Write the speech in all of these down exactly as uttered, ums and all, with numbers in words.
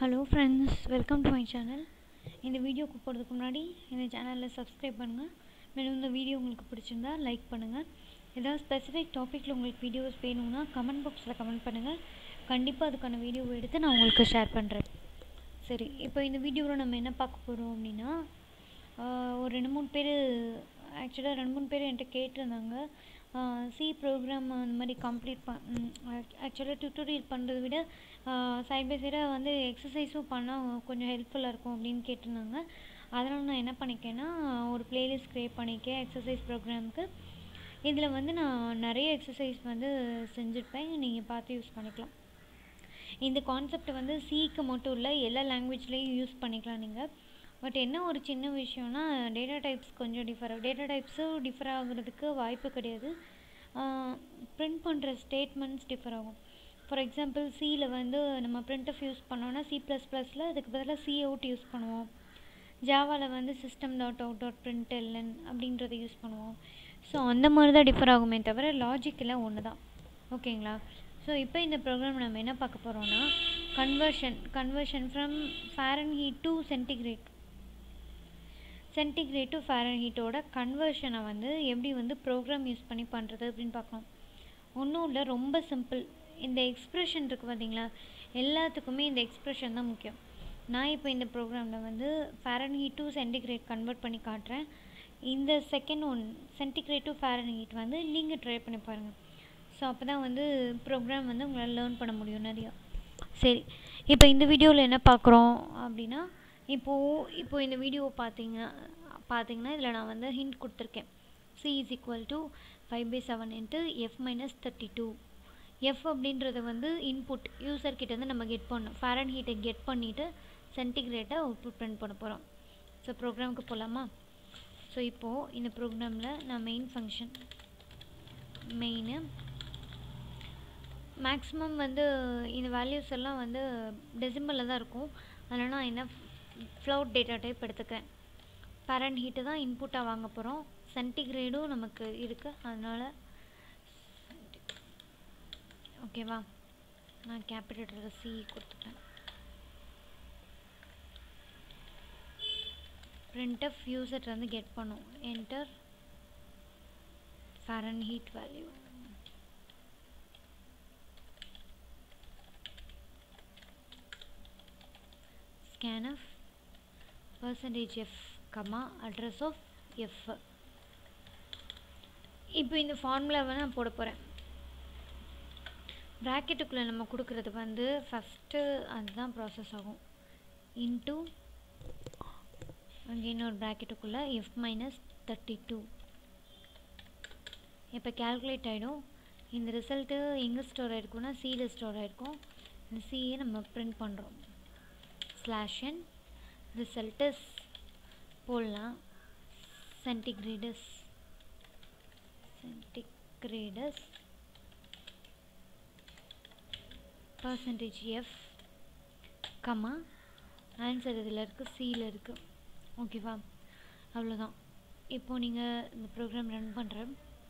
Hello friends, welcome to my channel. இந்த வீடியோக்கு போறதுக்கு முன்னாடி இந்த சேனலை சப்ஸ்கிரைப் பண்ணுங்க. மேலும் இந்த வீடியோ உங்களுக்கு பிடிச்சிருந்தா லைக் பண்ணுங்க. ஏதாவது ஸ்பெசிஃபிக் டாபிக்ல உங்களுக்கு வீடியோஸ் வேணும்னா கமெண்ட் பாக்ஸ்ல கமெண்ட் பண்ணுங்க. கண்டிப்பா அதுக்கான வீடியோ எடுத்து நான் உங்களுக்கு ஷேர் பண்றேன். சரி, இப்போ இந்த வீடியோல நம்ம என்ன பார்க்க போறோம் அப்படினா ஒரு ரெண்டு மூணு பேர் ஆக்சுவலா ரெண்டு மூணு பேர் என்கிட்ட கேட்டிருந்தாங்க. சி ப்ரோக்ராம் அந்த மாதிரி கம்ப்ளீட் பண் ஆக்சுவலாக டியூட்டோரியல் பண்ணுறதை விட சைட் பை சைடாக வந்து எக்ஸசைஸும் பண்ணால் கொஞ்சம் ஹெல்ப்ஃபுல்லாக இருக்கும் அப்படின்னு கேட்டிருந்தாங்க. அதனால் நான் என்ன பண்ணிக்கேன்னா ஒரு பிளேலிஸ்ட் க்ரியேட் பண்ணிக்கேன் எக்ஸசைஸ் ப்ரோக்ராமுக்கு. இதில் வந்து நான் நிறைய எக்ஸசைஸ் வந்து செஞ்சுருப்பேன், நீங்கள் பார்த்து யூஸ் பண்ணிக்கலாம். இந்த கான்செப்ட் வந்து சிக்கு மட்டும் இல்லை, எல்லா லாங்குவேஜ்லேயும் யூஸ் பண்ணிக்கலாம் நீங்கள். பட் என்ன ஒரு சின்ன விஷயம்னா டேட்டா டைப்ஸ் கொஞ்சம் டிஃபர் ஆகும். டேட்டா டைப்ஸும் டிஃபர் ஆகுறதுக்கு வாய்ப்பு கிடையாது. ப்ரிண்ட் பண்ணுற ஸ்டேட்மெண்ட்ஸ் டிஃபர் ஆகும். ஃபார் எக்ஸாம்பிள் சியில் வந்து நம்ம பிரிண்ட்எஃப் யூஸ் பண்ணோன்னா சி ப்ளஸ் ப்ளஸில் அதுக்கு பதிலாக சி அவுட் யூஸ் பண்ணுவோம். ஜாவாவில் வந்து system dot out dot print L அப்படின்றத யூஸ் பண்ணுவோம். ஸோ அந்த மாதிரி தான் டிஃபர் ஆகுமே தவிர லாஜிக்கெல்லாம் ஒன்று தான். ஓகேங்களா? ஸோ இப்போ இந்த ப்ரோக்ராம் நம்ம என்ன பார்க்க போகிறோன்னா conversion conversion from Fahrenheit to centigrade centigrade to ஃபாரன்ஹீட்டோட கன்வர்ஷனை வந்து எப்படி வந்து ப்ரோக்ராம் யூஸ் பண்ணி பண்ணுறது அப்படின்னு பார்க்கலாம். ஒன்றும் இல்லை, ரொம்ப சிம்பிள். இந்த எக்ஸ்ப்ரெஷன் இருக்குது பார்த்தீங்களா, எல்லாத்துக்குமே இந்த எக்ஸ்ப்ரெஷன் தான் முக்கியம். நான் இப்போ இந்த ப்ரோக்ராமில் வந்து ஃபாரன்ஹீட் டு சென்டிகிரேட் கன்வெர்ட் பண்ணி காட்டுறேன். இந்த second one centigrade to Fahrenheit வந்து நீங்கள் ட்ரை பண்ணி பாருங்கள். ஸோ அப்போ தான் வந்து ப்ரோக்ராம் வந்து உங்களால் லேர்ன் பண்ண முடியும் நிறையா. சரி, இப்போ இந்த வீடியோவில் என்ன பார்க்குறோம் அப்படின்னா, இப்போது இப்போது இந்த வீடியோவை பார்த்தீங்க பார்த்தீங்கன்னா இதில் நான் வந்து ஹிண்ட் கொடுத்துருக்கேன். C is equal to five by seven into F minus thirty two. F அப்படின்றத வந்து இன்புட் யூசர்கிட்ட வந்து நம்ம கெட் பண்ணணும். ஃபாரன் ஹீட்டை கெட் பண்ணிவிட்டு சென்டிகிரேட்டை அவுட்புட் பிரிண்ட் பண்ண போகிறோம். ஸோ ப்ரோக்ராமுக்கு போகலாமா? ஸோ இப்போது இந்த ப்ரோக்ராமில் நான் மெயின் ஃபங்க்ஷன் மெயினு மேக்ஸிமம் வந்து இந்த வேல்யூஸ் எல்லாம் வந்து டெசிமலில் தான் இருக்கும். அதனால் நான் என்ன ஃப்ளோட் டேட்டா டைப் எடுத்துக்கிறேன். ஃபாரன் ஹீட்டு தான் இன்புட்டாக வாங்க போகிறோம். சென்டிகிரேடும் நமக்கு இருக்குது, அதனால் ஓகேவா, நான் கேபிட்டல் சி கொடுத்துட்டேன். பிரிண்ட்எஃப் யூசர் வந்து கெட் பண்ணும். Enter Fahrenheit value. scanf percentage f comma address of f. இப்போ இந்த ஃபார்முலாவை நான் போட போகிறேன். ப்ராக்கெட்டுக்குள்ளே நம்ம கொடுக்குறது வந்து ஃபஸ்ட்டு அதுதான் ப்ராசஸ் ஆகும். இன்ட்டு அங்கே இன்னொரு ப்ராக்கெட்டுக்குள்ளே எஃப் மைனஸ் தேர்ட்டி டூ. இப்போ கேல்குலேட் ஆகிடும். இந்த ரிசல்ட்டு எங்கே ஸ்டோர் ஆகிருக்குன்னா சியில் ஸ்டோர் ஆகிருக்கும். இந்த சியை நம்ம பிரிண்ட் பண்ணுறோம். ஸ்லாஷ் n ரிசல்ட்டஸ் போடலாம். Centigrades centigrades percentage F comma answer இதில் இருக்குது, சியில் இருக்குது. ஓகேவா, அவ்வளோதான். இப்போது நீங்கள் இந்த ப்ரோக்ராம் ரன் பண்ணுற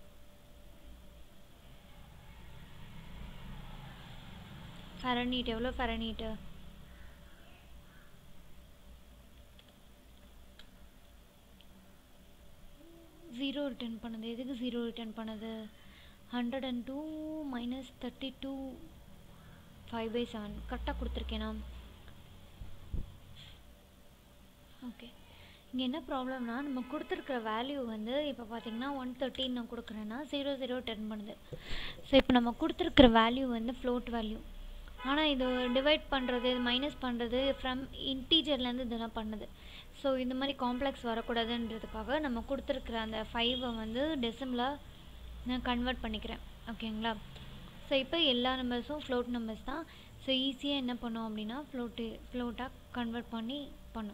ஃபாரன்ஹீட் எவ்வளோ ஃபாரன்ஹீட்டு ஜீரோ ரிட்டர்ன் பண்ணுது. எதுக்கு ஜீரோ ரிட்டர்ன் பண்ணுது? Hundred and two minus thirty two five by seven கரெக்டாக கொடுத்துருக்கேனா? ஓகே, இங்கே என்ன ப்ராப்ளம்னா நம்ம கொடுத்துருக்குற வேல்யூ வந்து இப்போ பார்த்தீங்கன்னா ஒன் தேர்ட்டின் நான் கொடுக்குறேன்னா ஜீரோ ஜீரோ டென் பண்ணுது. ஸோ இப்போ நம்ம கொடுத்துருக்குற வேல்யூ வந்து ஃப்ளோட் வேல்யூ. ஆனால் இது டிவைட் பண்ணுறது, இது மைனஸ் பண்ணுறது, ஃப்ரம் இன்டீஜர்லேருந்து இதெல்லாம் பண்ணுது. ஸோ இந்த மாதிரி காம்ப்ளெக்ஸ் வரக்கூடாதுன்றதுக்காக நம்ம கொடுத்துருக்குற அந்த ஃபைவை வந்து டெசிமலாக நான் கன்வெர்ட் பண்ணிக்கிறேன். ஓகேங்களா? ஸோ இப்போ எல்லா நம்பர்ஸும் ஃப்ளோட் நம்பர்ஸ் தான். ஸோ ஈஸியாக என்ன பண்ணோம் அப்படின்னா ஃப்ளோட்டு ஃப்ளோட்டாக கன்வெர்ட் பண்ணி பண்ணும்.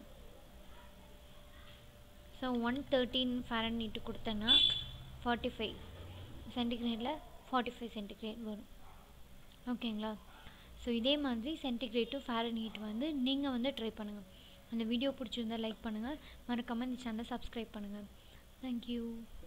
ஸோ ஒன் தேர்ட்டின் ஃபாரன்ஹீட் கொடுத்தேன்னா ஃபார்ட்டி ஃபைவ் சென்டிகிரேடில் ஃபார்ட்டி ஃபைவ் சென்டிகிரேட் வரும். ஓகேங்களா? ஸோ இதே மாதிரி சென்டிகிரேட் டு ஃபாரன்ஹீட் வந்து நீங்கள் வந்து ட்ரை பண்ணுங்கள். அந்த வீடியோ பிடிச்சிருந்தால் லைக் பண்ணுங்கள், மறக்காமல் இந்த சேனலை சப்ஸ்கிரைப் பண்ணுங்கள். தேங்க்யூ.